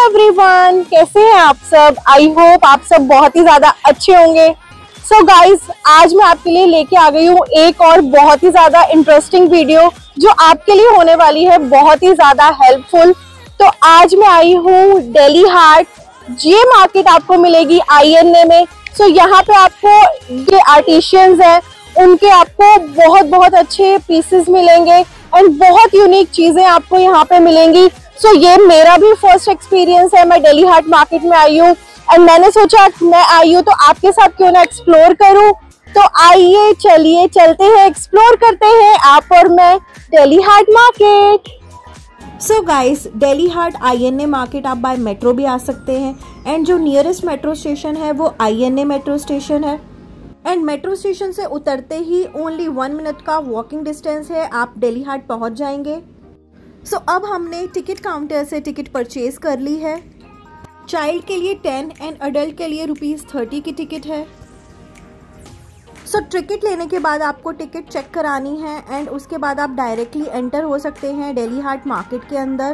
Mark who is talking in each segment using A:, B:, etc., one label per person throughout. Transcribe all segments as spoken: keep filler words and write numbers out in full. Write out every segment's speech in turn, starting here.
A: Everyone, कैसे हैं आप सब। आई होप आप सब बहुत ही ज्यादा अच्छे होंगे। सो so गाइस, आज मैं आपके लिए लेके आ गई हूँ एक और बहुत ही ज्यादा इंटरेस्टिंग वीडियो जो आपके लिए होने वाली है बहुत ही ज्यादा हेल्पफुल। तो आज मैं आई हूँ दिल्ली हाट। ये मार्केट आपको मिलेगी आई एन ए में। सो so यहाँ पे आपको ये आर्टिशियंस हैं, उनके आपको बहुत बहुत अच्छे पीसेस मिलेंगे एंड बहुत यूनिक चीजें आपको यहाँ पे मिलेंगी। सो so, ये मेरा भी फर्स्ट एक्सपीरियंस है। मैं दिल्ली हाट मार्केट में आई हूँ एंड मैंने सोचा मैं आई हूँ तो आपके साथ क्यों ना एक्सप्लोर करूँ। तो आइए चलिए चलते हैं, एक्सप्लोर करते हैं आप और मैं Dilli Haat market.
B: So guys, Dilli Haat I N A market आप बाय मेट्रो भी आ सकते हैं एंड जो नियरेस्ट मेट्रो स्टेशन है वो I N A metro station है एंड मेट्रो स्टेशन से उतरते ही ओनली वन मिनट का वॉकिंग डिस्टेंस है, आप दिल्ली हाट पहुंच जाएंगे। सो so, अब हमने टिकट काउंटर से टिकट परचेज कर ली है। चाइल्ड के लिए टेन एंड अडल्ट के लिए रुपीज़ थर्टी की टिकट है। सो so, टिकट लेने के बाद आपको टिकट चेक करानी है एंड उसके बाद आप डायरेक्टली एंटर हो सकते हैं दिल्ली हाट मार्केट के अंदर।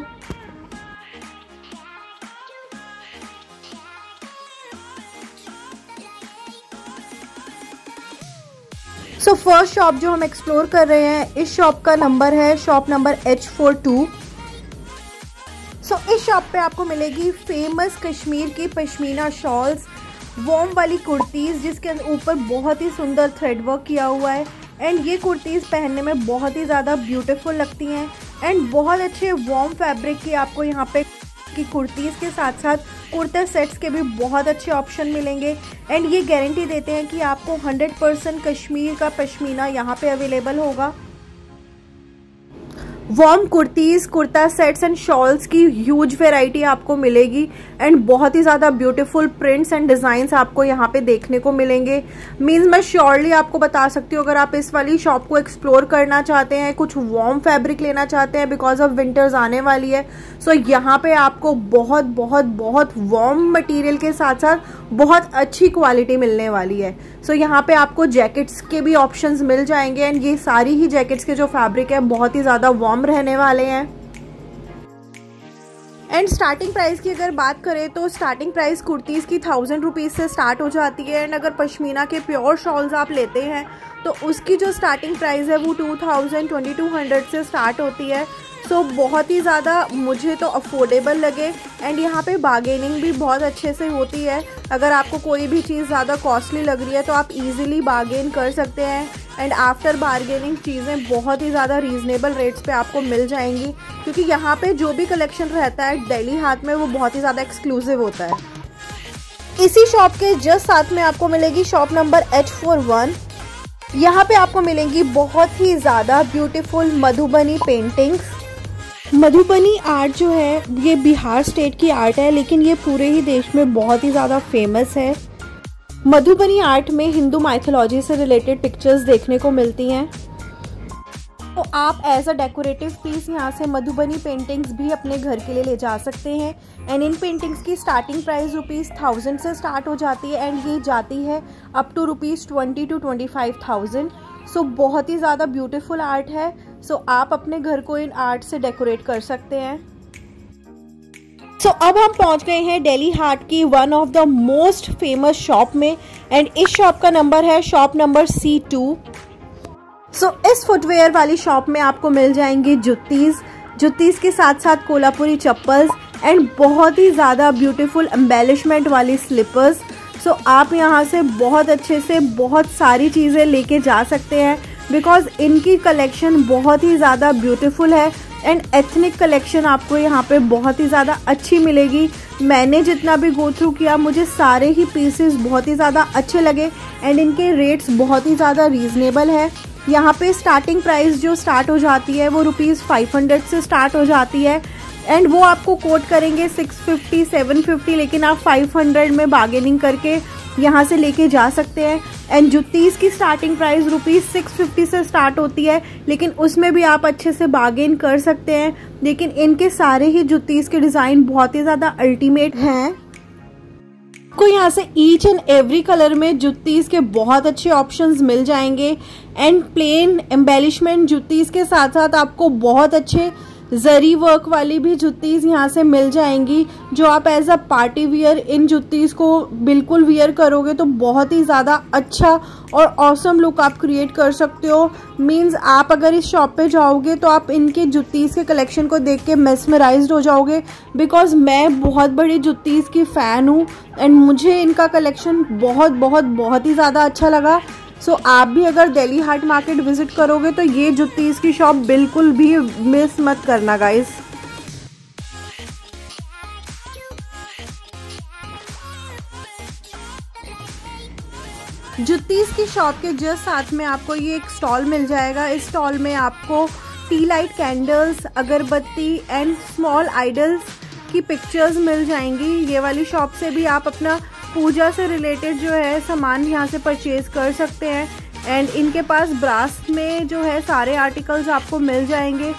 B: सो फर्स्ट शॉप जो हम एक्सप्लोर कर रहे हैं, इस शॉप का नंबर है shop number H four two. So इस शॉप पे आपको मिलेगी फेमस कश्मीर की पश्मीना शॉल्स, वॉर्म वाली कुर्तीज़ जिसके ऊपर बहुत ही सुंदर थ्रेड वर्क किया हुआ है एंड ये कुर्तीज़ पहनने में बहुत ही ज़्यादा ब्यूटीफुल लगती हैं एंड बहुत अच्छे वॉर्म फैब्रिक की आपको यहाँ पे की कुर्तीज़ के साथ साथ कुर्ता सेट्स के भी बहुत अच्छे ऑप्शन मिलेंगे एंड ये गारंटी देते हैं कि आपको हंड्रेड परसेंट कश्मीर का पश्मीना यहाँ पे अवेलेबल होगा। Warm kurtis, kurta sets and shawls की ह्यूज वैरायटी आपको मिलेगी एंड बहुत ही ज़्यादा ब्यूटीफुल प्रिंट्स एंड डिज़ाइंस आपको यहाँ पे देखने को मिलेंगे। मीन्स मैं श्योरली आपको बता सकती हूँ, अगर आप इस वाली शॉप को एक्सप्लोर करना चाहते हैं, कुछ वॉर्म फैब्रिक लेना चाहते हैं बिकॉज ऑफ विंटर्स आने वाली है, सो so यहाँ पे आपको बहुत बहुत बहुत वॉर्म मटेरियल के साथ साथ बहुत अच्छी क्वालिटी मिलने वाली है। सो so यहाँ पे आपको जैकेट्स के भी ऑप्शंस मिल जाएंगे एंड ये सारी ही जैकेट्स के जो फैब्रिक है बहुत ही ज़्यादा वॉर्म रहने वाले हैं। एंड स्टार्टिंग प्राइस की अगर बात करें तो स्टार्टिंग प्राइस कुर्तीज़ की थाउजेंड रुपीज़ से स्टार्ट हो जाती है एंड अगर पश्मीना के प्योर शॉल्स आप लेते हैं तो उसकी जो स्टार्टिंग प्राइस है वो two thousand twenty two hundred से स्टार्ट होती है। सो so, बहुत ही ज़्यादा मुझे तो अफोर्डेबल लगे एंड यहाँ पे बार्गेनिंग भी बहुत अच्छे से होती है। अगर आपको कोई भी चीज़ ज़्यादा कॉस्टली लग रही है तो आप इजीली बार्गेन कर सकते हैं एंड आफ्टर बार्गेनिंग चीज़ें बहुत ही ज़्यादा रीज़नेबल रेट्स पे आपको मिल जाएंगी क्योंकि यहाँ पे जो भी कलेक्शन रहता है दिल्ली हाट में वो बहुत ही ज़्यादा एक्सक्लूसिव होता है। इसी शॉप के जस्ट साथ में आपको मिलेगी shop number H four one. यहाँ पे आपको मिलेंगी बहुत ही ज़्यादा beautiful Madhubani paintings. Madhubani art जो है ये बिहार स्टेट की आर्ट है लेकिन ये पूरे ही देश में बहुत ही ज़्यादा फेमस है। मधुबनी आर्ट में हिंदू माइथोलॉजी से रिलेटेड पिक्चर्स देखने को मिलती हैं, तो आप एज अ डेकोरेटिव पीस यहाँ से मधुबनी पेंटिंग्स भी अपने घर के लिए ले जा सकते हैं एंड इन पेंटिंग्स की स्टार्टिंग प्राइस रुपीज़ थाउजेंड से स्टार्ट हो जाती है एंड ये जाती है up to rupees twenty to twenty five thousand. So बहुत ही ज़्यादा ब्यूटीफुल आर्ट है। सो so, आप अपने घर को इन आर्ट से डेकोरेट कर सकते हैं। सो so, अब हम पहुंच गए हैं दिल्ली हाट की one of the most famous shop में एंड इस शॉप का नंबर है shop number C two. So इस फुटवेयर वाली शॉप में आपको मिल जाएंगी जुत्तीज़, जुत्तीज़ के साथ साथ कोल्हापुरी चप्पल्स एंड बहुत ही ज़्यादा ब्यूटीफुल एम्बेलिशमेंट वाली स्लीपर्स। सो so, आप यहाँ से बहुत अच्छे से बहुत सारी चीज़ें लेके जा सकते हैं बिकॉज इनकी कलेक्शन बहुत ही ज़्यादा ब्यूटीफुल है एंड एथनिक कलेक्शन आपको यहाँ पे बहुत ही ज़्यादा अच्छी मिलेगी। मैंने जितना भी गो थ्रू किया मुझे सारे ही पीसेस बहुत ही ज़्यादा अच्छे लगे एंड इनके रेट्स बहुत ही ज़्यादा रीज़नेबल है। यहाँ पे स्टार्टिंग प्राइस जो स्टार्ट हो जाती है वो रुपीज़ फाइव हंड्रेड से स्टार्ट हो जाती है एंड वो आपको कोट करेंगे सिक्स फिफ्टी सेवन फिफ्टी, लेकिन आप फाइव हंड्रेड में बार्गेनिंग करके यहाँ से लेके जा सकते हैं। एंड जुत्तीज़ की starting price rupees six fifty से स्टार्ट होती है लेकिन उसमें भी आप अच्छे से बार्गेन कर सकते हैं। लेकिन इनके सारे ही जुत्तीज़ के डिज़ाइन बहुत ही ज़्यादा अल्टीमेट हैं। आपको यहाँ से ईच एंड एवरी कलर में जुत्तीज़ के बहुत अच्छे ऑप्शंस मिल जाएंगे एंड प्लेन एम्बेलिशमेंट जुत्तीज़ के साथ साथ आपको बहुत अच्छे जरी वर्क वाली भी जुत्तीज़ यहाँ से मिल जाएंगी, जो आप एज अ पार्टी वियर इन जुत्तीज़ को बिल्कुल वियर करोगे तो बहुत ही ज़्यादा अच्छा और ऑसम लुक आप क्रिएट कर सकते हो। मींस आप अगर इस शॉप पे जाओगे तो आप इनके जुत्तीज़ के कलेक्शन को देख के मेस्मराइज्ड हो जाओगे, बिकॉज मैं बहुत बड़ी जुत्तीज़ की फ़ैन हूँ एंड मुझे इनका कलेक्शन बहुत बहुत बहुत ही ज़्यादा अच्छा लगा। सो so, आप भी अगर दिल्ली हाट मार्केट विजिट करोगे तो ये जुत्तीज़ की शॉप बिल्कुल भी मिस मत करना गाइस। जुत्तीज़ की शॉप के जस्ट साथ में आपको ये एक स्टॉल मिल जाएगा। इस स्टॉल में आपको टी लाइट कैंडल्स, अगरबत्ती एंड स्मॉल आइडल्स की पिक्चर्स मिल जाएंगी। ये वाली शॉप से भी आप अपना पूजा से रिलेटेड जो है सामान यहाँ से परचेज कर सकते हैं एंड इनके पास ब्रास में जो है सारे आर्टिकल्स आपको मिल जाएंगे।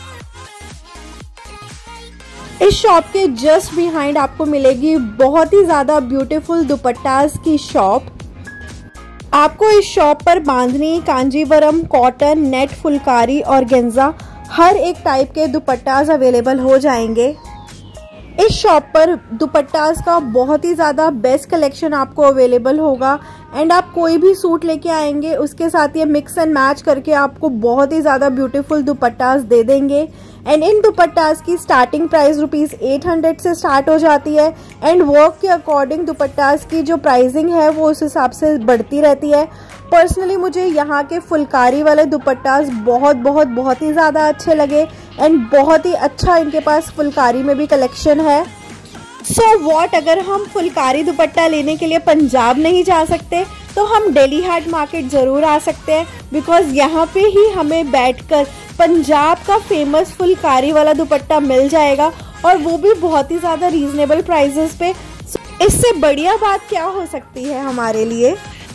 B: इस शॉप के जस्ट बिहाइंड आपको मिलेगी बहुत ही ज़्यादा ब्यूटीफुल दुपट्टास की शॉप। आपको इस शॉप पर बांधनी, कांजीवरम, कॉटन, नेट, फुलकारी और गेंजा हर एक टाइप के दुपट्टास अवेलेबल हो जाएंगे। इस शॉप पर दुपट्टास का बहुत ही ज़्यादा बेस्ट कलेक्शन आपको अवेलेबल होगा एंड आप कोई भी सूट लेके आएंगे उसके साथ ये मिक्स एंड मैच करके आपको बहुत ही ज़्यादा ब्यूटीफुल दुपट्टास दे देंगे। एंड इन दुपट्टास की starting price rupees eight hundred से स्टार्ट हो जाती है एंड वर्क के अकॉर्डिंग दुपट्टास की जो प्राइसिंग है वो उस हिसाब से बढ़ती रहती है। पर्सनली मुझे यहाँ के फुलकारी वाले दुपट्टास बहुत बहुत बहुत ही ज़्यादा अच्छे लगे एंड बहुत ही अच्छा इनके पास फुलकारी में भी कलेक्शन है। सो so व्हाट, अगर हम फुलकारी दुपट्टा लेने के लिए पंजाब नहीं जा सकते तो हम दिल्ली हाट मार्केट ज़रूर आ सकते हैं, बिकॉज यहाँ पे ही हमें बैठकर पंजाब का फेमस फुलकारी वाला दुपट्टा मिल जाएगा और वो भी बहुत ही ज़्यादा रीजनेबल प्राइजेस पे। so, इससे बढ़िया बात क्या हो सकती है हमारे लिए।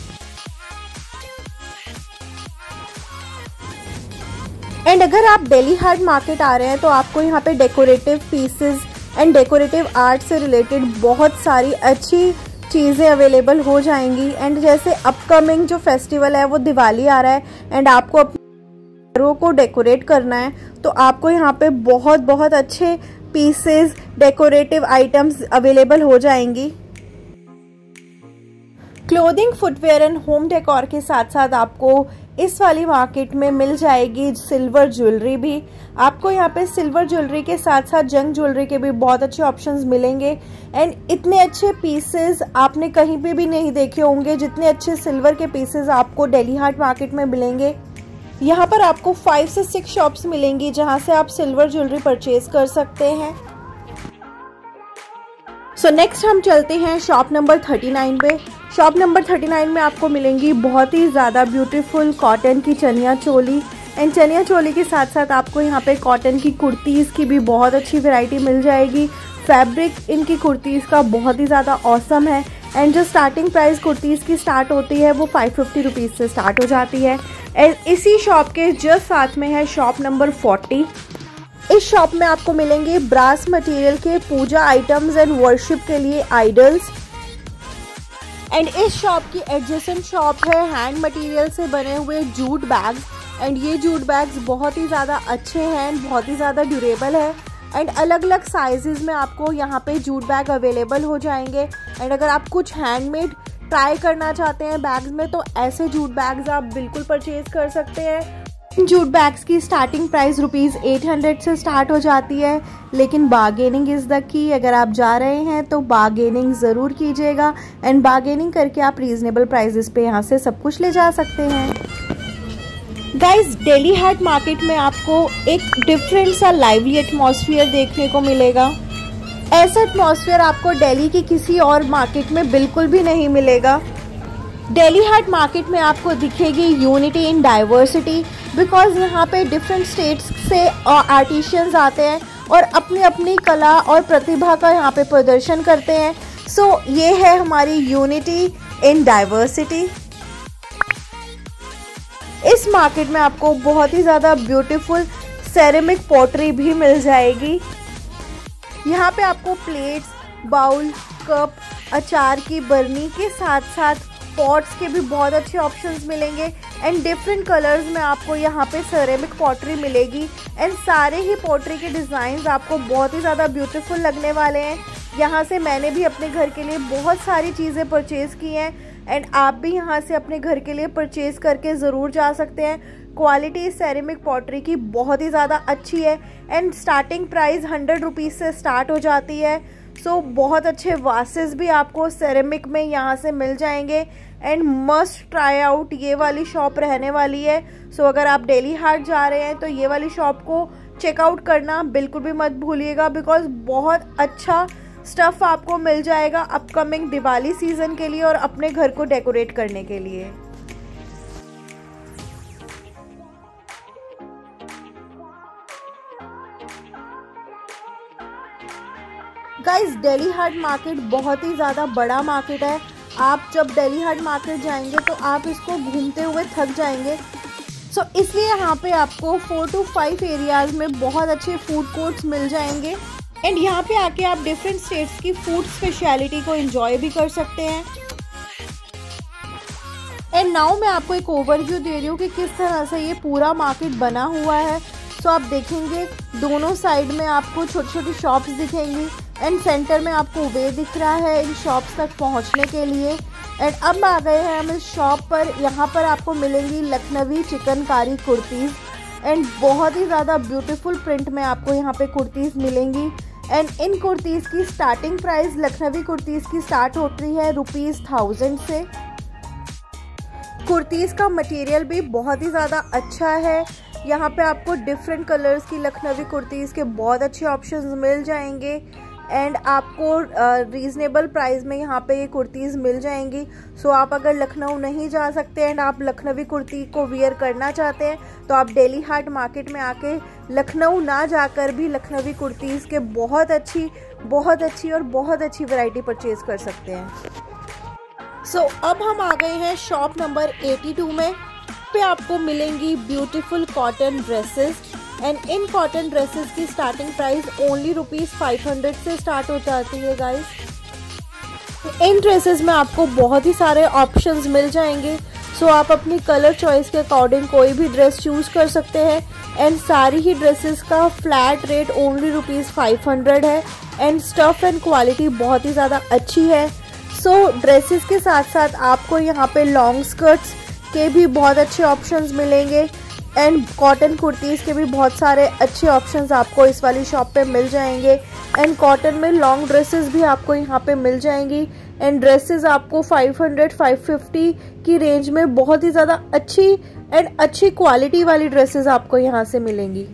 B: एंड अगर आप दिल्ली हाट मार्केट आ रहे हैं तो आपको यहाँ पे decorative pieces and decorative art से रिलेटेड बहुत सारी अच्छी चीज़ें अवेलेबल हो जाएंगी। एंड जैसे अपकमिंग जो फेस्टिवल है वो दिवाली आ रहा है एंड आपको अपने घरों को डेकोरेट करना है तो आपको यहाँ पे बहुत बहुत अच्छे पीसेस, डेकोरेटिव आइटम्स अवेलेबल हो जाएंगी। Clothing, footwear and home decor के साथ साथ आपको इस वाली मार्केट में मिल जाएगी सिल्वर ज्वेलरी भी। आपको यहाँ पे सिल्वर ज्वेलरी के साथ साथ जंग ज्वेलरी के भी बहुत अच्छे ऑप्शंस मिलेंगे एंड इतने अच्छे पीसेस आपने कहीं पे भी नहीं देखे होंगे जितने अच्छे सिल्वर के पीसेस आपको दिल्ली हाट मार्केट में मिलेंगे। यहाँ पर आपको फाइव से सिक्स शॉप्स मिलेंगी जहाँ से आप सिल्वर ज्वेलरी परचेज कर सकते हैं। सो so नेक्स्ट हम चलते हैं शॉप नंबर थर्टी नाइन पे। शॉप नंबर थर्टी नाइन में आपको मिलेंगी बहुत ही ज़्यादा ब्यूटीफुल कॉटन की चनिया चोली एंड चनिया चोली के साथ साथ आपको यहाँ पे कॉटन की कुर्तीज़ की भी बहुत अच्छी वैरायटी मिल जाएगी। फैब्रिक इनकी कुर्तीज़ का बहुत ही ज़्यादा ऑसम है एंड जो स्टार्टिंग प्राइस कुर्तीज़ की स्टार्ट होती है वो फाइव फिफ्टी रुपीज़ से स्टार्ट हो जाती है। इसी शॉप के जस्ट साथ में है शॉप नंबर फोर्टी। इस शॉप में आपको मिलेंगे ब्रास मटेरियल के पूजा आइटम्स एंड वर्शिप के लिए आइडल्स। एंड इस शॉप की एडजेसेंट शॉप है हैंड मटेरियल से बने हुए जूट बैग्स एंड ये जूट बैग्स बहुत ही ज़्यादा अच्छे हैं एंड बहुत ही ज़्यादा ड्यूरेबल है एंड अलग अलग साइजेस में आपको यहाँ पे जूट बैग अवेलेबल हो जाएंगे। एंड अगर आप कुछ हैंडमेड ट्राई करना चाहते हैं बैग्स में तो ऐसे जूट बैग्स आप बिल्कुल परचेज कर सकते हैं। जूट बैग्स की starting price rupees eight hundred से स्टार्ट हो जाती है, लेकिन बार्गेनिंग इज़ द की। अगर आप जा रहे हैं तो बार्गेनिंग ज़रूर कीजिएगा एंड बार्गेनिंग करके आप रीज़नेबल प्राइजेस पे यहाँ से सब कुछ ले जा सकते हैं। गाइस, दिल्ली हाट मार्केट में आपको एक डिफरेंट सा लाइवली एटमॉस्फेयर देखने को मिलेगा। ऐसा एटमॉस्फेयर आपको दिल्ली की किसी और मार्केट में बिल्कुल भी नहीं मिलेगा। दिल्ली हाट मार्केट में आपको दिखेगी यूनिटी इन डाइवर्सिटी, बिकॉज यहाँ पे डिफरेंट स्टेट्स से आर्टिशियंस आते हैं और अपनी अपनी कला और प्रतिभा का यहाँ पे प्रदर्शन करते हैं। सो so, ये है हमारी यूनिटी इन डाइवर्सिटी। इस मार्केट में आपको बहुत ही ज़्यादा ब्यूटीफुल सेरेमिक पॉटरी भी मिल जाएगी। यहाँ पे आपको प्लेट्स, बाउल, कप, अचार की बरनी के साथ साथ पॉट्स के भी बहुत अच्छे ऑप्शंस मिलेंगे एंड डिफरेंट कलर्स में आपको यहाँ पे सेरेमिक पॉटरी मिलेगी। एंड सारे ही पॉटरी के डिज़ाइंस आपको बहुत ही ज़्यादा ब्यूटीफुल लगने वाले हैं। यहाँ से मैंने भी अपने घर के लिए बहुत सारी चीज़ें परचेज़ की हैं एंड आप भी यहाँ से अपने घर के लिए परचेज़ करके ज़रूर जा सकते हैं। क्वालिटी सेरेमिक पॉटरी की बहुत ही ज़्यादा अच्छी है and starting price hundred rupees से स्टार्ट हो जाती है। सो so, बहुत अच्छे वासेस भी आपको सेरेमिक में यहाँ से मिल जाएंगे एंड मस्ट ट्राई आउट ये वाली शॉप रहने वाली है। सो so, अगर आप डेली हाट जा रहे हैं तो ये वाली शॉप को चेकआउट करना बिल्कुल भी मत भूलिएगा, बिकॉज बहुत अच्छा स्टफ़ आपको मिल जाएगा अपकमिंग दिवाली सीज़न के लिए और अपने घर को डेकोरेट करने के लिए। गाइस, दिल्ली हाट मार्केट बहुत ही ज़्यादा बड़ा मार्केट है। आप जब दिल्ली हाट मार्केट जाएंगे तो आप इसको घूमते हुए थक जाएंगे। सो so, इसलिए यहाँ पे आपको फोर टू फाइव एरियाज़ में बहुत अच्छे फूड कोर्ट्स मिल जाएंगे एंड यहाँ पे आके आप डिफरेंट स्टेट्स की फूड स्पेशलिटी को एंजॉय भी कर सकते हैं। एंड नाउ मैं आपको एक ओवरव्यू दे रही हूँ कि किस तरह से ये पूरा मार्केट बना हुआ है। सो so, आप देखेंगे दोनों साइड में आपको छोटी छोटी शॉप्स दिखेंगी एंड सेंटर में आपको वे दिख रहा है इन शॉप्स तक पहुंचने के लिए। एंड अब आ गए हैं हम इस शॉप पर। यहाँ पर आपको मिलेंगी लखनवी चिकनकारी कुर्तीज़ एंड बहुत ही ज़्यादा ब्यूटीफुल प्रिंट में आपको यहाँ पे कुर्तीज़ मिलेंगी। एंड इन कुर्तीज़ की स्टार्टिंग प्राइस लखनवी कुर्तीज़ की स्टार्ट होती है रुपीज़ थाउजेंड से। कुर्तीज़ का मटेरियल भी बहुत ही ज़्यादा अच्छा है। यहाँ पे आपको डिफरेंट कलर्स की लखनवी कुर्तीज़ के बहुत अच्छे ऑप्शंस मिल जाएंगे एंड आपको रीज़नेबल प्राइस में यहाँ पे ये कुर्तीज़ मिल जाएंगी। सो आप अगर लखनऊ नहीं जा सकते एंड आप लखनवी कुर्ती को वियर करना चाहते हैं तो आप दिल्ली हाट मार्केट में आके लखनऊ ना जाकर भी लखनवी कुर्तीज़ के बहुत अच्छी बहुत अच्छी और बहुत अच्छी वैरायटी परचेज़ कर सकते हैं। सो so, अब हम आ गए हैं शॉप नंबर एटी टू में। पे आपको मिलेंगी ब्यूटीफुल कॉटन ड्रेसेस एंड इन कॉटन ड्रेसेस की starting price only rupees five hundred से स्टार्ट हो जाती है गाइस। इन ड्रेसेस में आपको बहुत ही सारे ऑप्शंस मिल जाएंगे। सो so, आप अपनी कलर चॉइस के अकॉर्डिंग कोई भी ड्रेस चूज़ कर सकते हैं एंड सारी ही ड्रेसेस का flat rate only rupees five hundred है एंड स्टफ़ एंड क्वालिटी बहुत ही ज़्यादा अच्छी है। सो so, ड्रेसेस के साथ साथ आपको यहाँ पे लॉन्ग स्कर्ट्स के भी बहुत अच्छे ऑप्शंस मिलेंगे एंड कॉटन कुर्तीज़ के भी बहुत सारे अच्छे ऑप्शंस आपको इस वाली शॉप पे मिल जाएंगे एंड कॉटन में लॉन्ग ड्रेसेस भी आपको यहाँ पे मिल जाएंगी एंड ड्रेसेस आपको फाइव हंड्रेड फाइव फिफ्टी की रेंज में बहुत ही ज़्यादा अच्छी एंड अच्छी क्वालिटी वाली ड्रेसेस आपको यहाँ से मिलेंगी।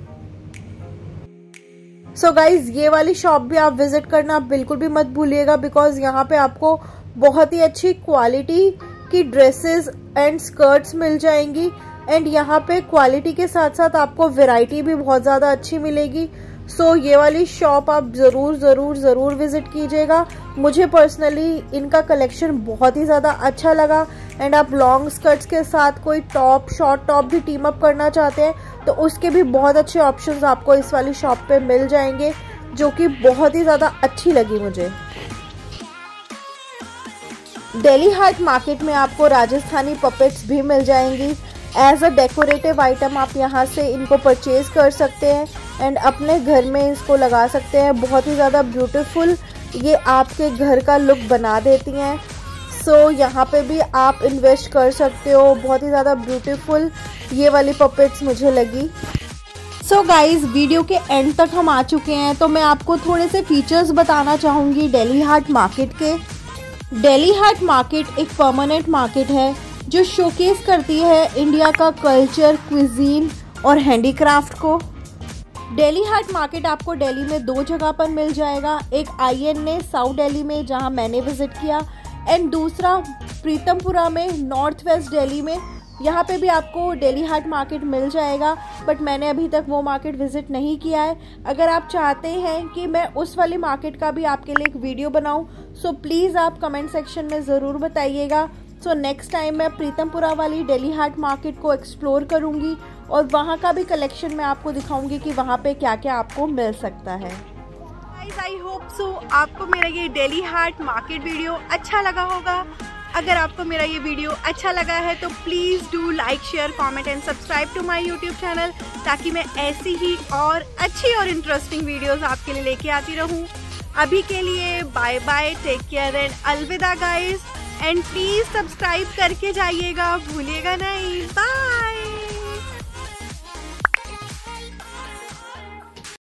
B: सो so गाइज, ये वाली शॉप भी आप विजिट करना बिल्कुल भी मत भूलिएगा, बिकॉज यहाँ पे आपको बहुत ही अच्छी क्वालिटी की ड्रेसेस एंड स्कर्ट्स मिल जाएंगी एंड यहाँ पे क्वालिटी के साथ साथ आपको वैरायटी भी बहुत ज़्यादा अच्छी मिलेगी। सो so, ये वाली शॉप आप ज़रूर ज़रूर ज़रूर विज़िट कीजिएगा। मुझे पर्सनली इनका कलेक्शन बहुत ही ज़्यादा अच्छा लगा एंड आप लॉन्ग स्कर्ट्स के साथ कोई टॉप शॉर्ट टॉप भी टीम अप करना चाहते हैं तो उसके भी बहुत अच्छे ऑप्शंस आपको इस वाली शॉप पे मिल जाएंगे, जो कि बहुत ही ज़्यादा अच्छी लगी मुझे। दिल्ली हाट मार्केट में आपको राजस्थानी पपेट्स भी मिल जाएंगी। एज अ डेकोरेटिव आइटम आप यहाँ से इनको परचेज कर सकते हैं एंड अपने घर में इसको लगा सकते हैं। बहुत ही ज़्यादा ब्यूटीफुल ये आपके घर का लुक बना देती हैं। सो so, यहाँ पे भी आप इन्वेस्ट कर सकते हो। बहुत ही ज़्यादा ब्यूटीफुल ये वाली पपेट्स मुझे लगी। सो गाइज़, वीडियो के एंड तक हम आ चुके हैं तो मैं आपको थोड़े से फीचर्स बताना चाहूँगी दिल्ली हाट मार्केट के। दिल्ली हाट मार्केट एक परमानेंट मार्केट है जो शोकेस करती है इंडिया का कल्चर, क्विजीन और हैंडीक्राफ्ट को। दिल्ली हाट मार्केट आपको दिल्ली में दो जगह पर मिल जाएगा, एक I N A south Delhi में जहां मैंने विज़िट किया एंड दूसरा प्रीतमपुरा में नॉर्थ वेस्ट दिल्ली में। यहाँ पे भी आपको दिल्ली हाट मार्केट मिल जाएगा, बट मैंने अभी तक वो मार्केट विज़िट नहीं किया है। अगर आप चाहते हैं कि मैं उस वाली मार्केट का भी आपके लिए एक वीडियो बनाऊं, सो प्लीज़ आप कमेंट सेक्शन में ज़रूर बताइएगा। सो नेक्स्ट टाइम मैं प्रीतमपुरा वाली दिल्ली हाट मार्केट को एक्सप्लोर करूँगी और वहाँ का भी कलेक्शन मैं आपको दिखाऊँगी कि वहाँ पर क्या क्या आपको मिल सकता है।
A: आई होप सो आपको मेरा ये दिल्ली हाट मार्केट वीडियो अच्छा लगा होगा।
B: अगर आपको मेरा ये वीडियो अच्छा लगा है तो please do like share comment and subscribe to my YouTube channel, ताकि मैं ऐसी ही और अच्छी और इंटरेस्टिंग वीडियोस आपके लिए लेके आती रहूं। अभी के लिए bye bye, take care and अलविदा गाइस, एंड प्लीज़ सब्सक्राइब करके जाइएगा, भूलिएगा नहीं। बाय।